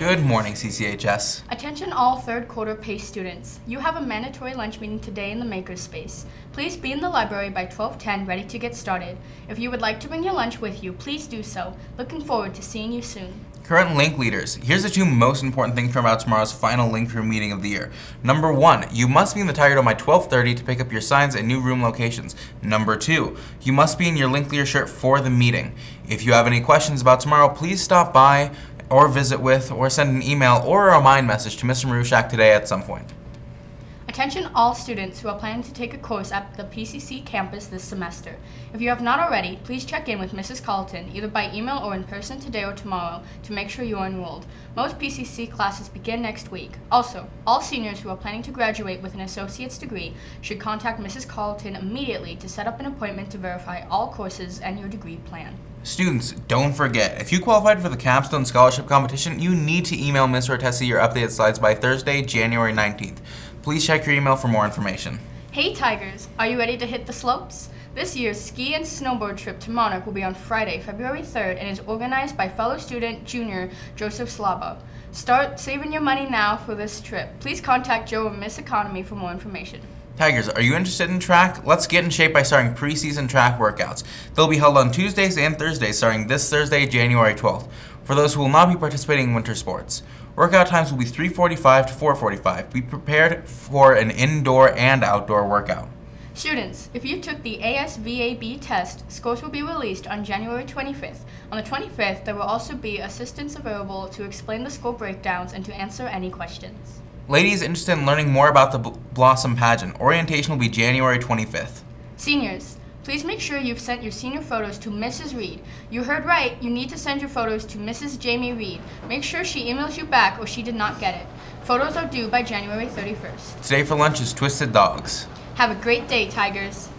Good morning, CCHS. Attention all third quarter PACE students. You have a mandatory lunch meeting today in the Makerspace. Please be in the library by 12:10 ready to get started. If you would like to bring your lunch with you, please do so. Looking forward to seeing you soon. Current link leaders. Here's the two most important things from about tomorrow's final link room meeting of the year. Number 1, you must be in the Tiger Dome by 12:30 to pick up your signs at new room locations. Number 2, you must be in your link leader shirt for the meeting. If you have any questions about tomorrow, please stop by or visit with or send an email or a remind message to Mr. Marushak today at some point. Attention all students who are planning to take a course at the PCC campus this semester. If you have not already, please check in with Mrs. Carlton either by email or in person today or tomorrow to make sure you are enrolled. Most PCC classes begin next week. Also, all seniors who are planning to graduate with an associate's degree should contact Mrs. Carlton immediately to set up an appointment to verify all courses and your degree plan. Students, don't forget, if you qualified for the Capstone Scholarship Competition, you need to email Ms. Ortesi your updated slides by Thursday, January 19th. Please check your email for more information. Hey Tigers, are you ready to hit the slopes? This year's ski and snowboard trip to Monarch will be on Friday, February 3rd and is organized by fellow student junior Joseph Slaba. Start saving your money now for this trip. Please contact Joe or Miss Economy for more information. Tigers, are you interested in track? Let's get in shape by starting preseason track workouts. They'll be held on Tuesdays and Thursdays starting this Thursday, January 12th, for those who will not be participating in winter sports. Workout times will be 3:45 to 4:45. Be prepared for an indoor and outdoor workout. Students, if you took the ASVAB test, scores will be released on January 25th. On the 25th, there will also be assistants available to explain the score breakdowns and to answer any questions. Ladies interested in learning more about the Blossom Pageant, orientation will be January 25th. Seniors, please make sure you've sent your senior photos to Mrs. Reed. You heard right, you need to send your photos to Mrs. Jamie Reed. Make sure she emails you back or she did not get it. Photos are due by January 31st. Today for lunch is Twisted Dogs. Have a great day, Tigers.